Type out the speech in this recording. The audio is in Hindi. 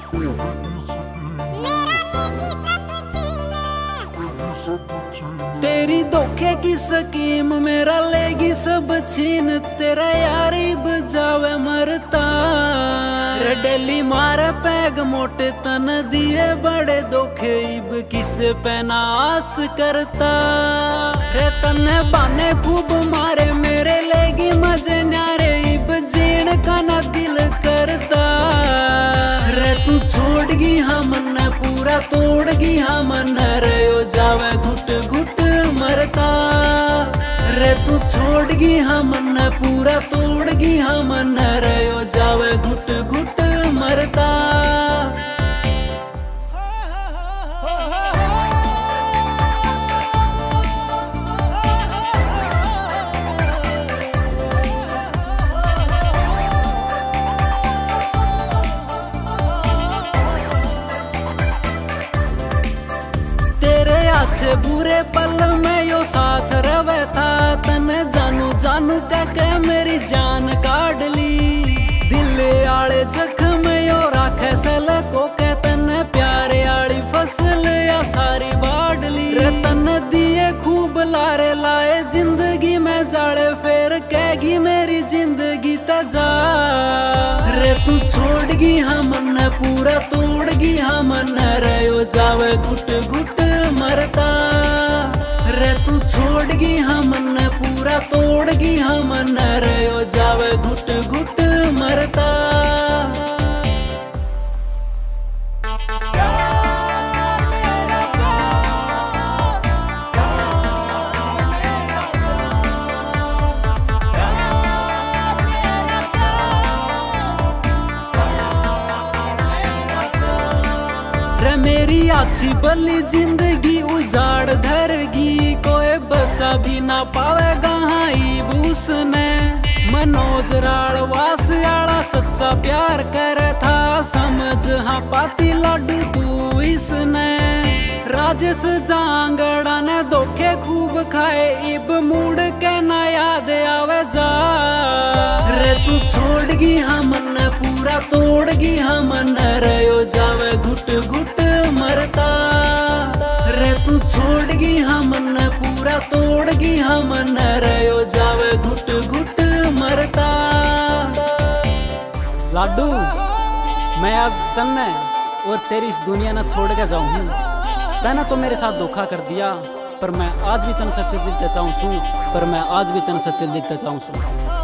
तेरी धोखे की स्कीम मेरा लेगी सब छीन, तेरा यारी बजावे मरता रे। डेली मारे पैग मोटे तन दिए बड़े धोखे, इब किसे पहना आस करता रे। तने बाने खूब मारे मेरे लेगी मजे न्यारे, इब जीण का ना दिल करता रे। तू छोड़गी हमन पूरा तोड़गी हमन रे, ओ जावे घुट घुट मरता रे। तू छोड़गी हमन पूरा तोड़गी हमन रे, ओ जावे घुट घुट मरता। अच्छे बुरे पल में यो साथ रवे था, तने जानू जानू कहके मेरी जान काढ़ ली। दिल आले जख्म यो राखे सलको के, तने प्यारे आली फसल या सारी बाढ़ ली रे। तने दिए खूब लारे लाए जिंदगी में जाड़े, फिर कहेगी मेरी जिंदगी तजा रे। तू छोड़गी हमन पूरा तोड़गी हमन रे, ओ जावे घुट घुट मरता रे। तू छोड़गी हमन पूरा तोड़गी हमन रे, ओ जावे घुट घुट मरता। रे मेरी अच्छी भली जिंदगी उजाड़ धरगी, कोई बसा भी ना पावेगा हाँ उसने। मनोज राड़वास आला सच्चा प्यार करे था, समझ हाँ पाती लाडू तू इसने। राजेश जांगड़ा ने धोखे खूब खाए, इब मुड़ के ना याद आवे जा रे। तू छोड़गी हमन पूरा तोड़गी हमन रे, ओ जावे घुट घुट मरता रे। तू छोड़गी हमन पूरा तोड़गी हमन रे, ओ जावे घुट घुट मरता। लाडू मैं आज तन्ने और तेरी इस दुनिया ना छोड़ के जाऊं। तने तो मेरे साथ धोखा कर दिया, पर मैं आज भी तन सच्चे दिल से चाहूं, पर मैं आज भी तन सच्चे दिल से चाहूं।